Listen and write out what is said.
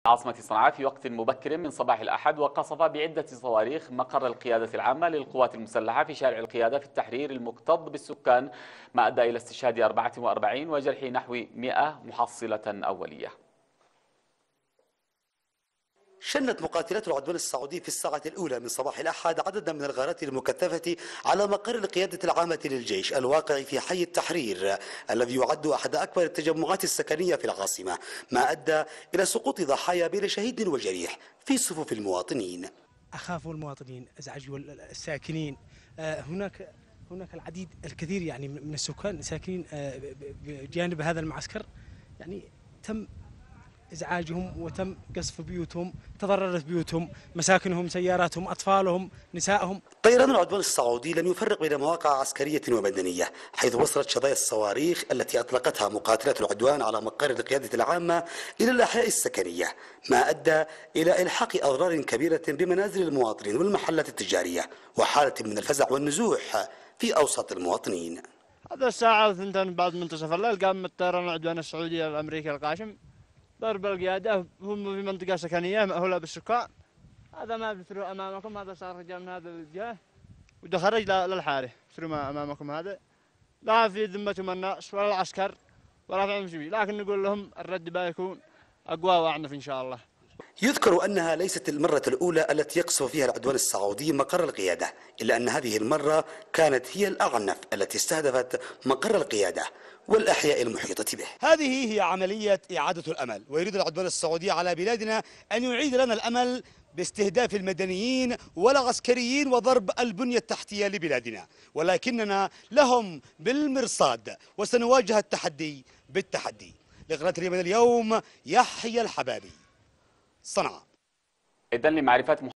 عاصمة صنعاء في وقت مبكر من صباح الأحد، وقصف بعدة صواريخ مقر القيادة العامة للقوات المسلحة في شارع القيادة في التحرير المكتظ بالسكان، ما أدى إلى استشهاد 44 وجرح نحو 100 محصلة أولية. شنت مقاتلات العدوان السعودي في الساعة الأولى من صباح الأحد عددا من الغارات المكثفة على مقر القيادة العامة للجيش الواقع في حي التحرير الذي يعد أحد أكبر التجمعات السكنية في العاصمة، ما أدى إلى سقوط ضحايا بين شهيد وجريح في صفوف المواطنين. أخاف المواطنين، أزعج الساكنين. هناك العديد الكثير يعني من السكان ساكنين بجانب هذا المعسكر، يعني تم إزعاجهم وتم قصف بيوتهم، تضررت بيوتهم، مساكنهم، سياراتهم، أطفالهم، نسائهم. طيران العدوان السعودي لم يفرق بين مواقع عسكرية ومدنية، حيث وصلت شظايا الصواريخ التي أطلقتها مقاتلات العدوان على مقر القيادة العامة إلى الأحياء السكنية، ما أدى إلى إلحاق أضرار كبيرة بمنازل المواطنين والمحلات التجارية وحالة من الفزع والنزوح في أوساط المواطنين. هذا الساعة 2 بعد منتصف الليل قام الطيران العدوان السعودي الأمريكي القاشم ضرب القيادة، هم في منطقة سكنية مأهولة بالسكان. هذا ما بتروا أمامكم، هذا صار رجال من هذا الاتجاه وده خرج للحارة، بتروا ما أمامكم هذا لا في ذمتهم الناس ولا العسكر ولا فيهم شيء، لكن نقول لهم الرد بيكون أقوى وأعنف إن شاء الله. يذكر أنها ليست المرة الأولى التي يقصف فيها العدوان السعودي مقر القيادة، إلا أن هذه المرة كانت هي الأعنف التي استهدفت مقر القيادة والأحياء المحيطة به. هذه هي عملية إعادة الأمل، ويريد العدوان السعودي على بلادنا أن يعيد لنا الأمل باستهداف المدنيين والعسكريين وضرب البنية التحتية لبلادنا، ولكننا لهم بالمرصاد وسنواجه التحدي بالتحدي. لقناة اليمن اليوم، يحيى الحبابي، صنعاء. إذن لمعرفة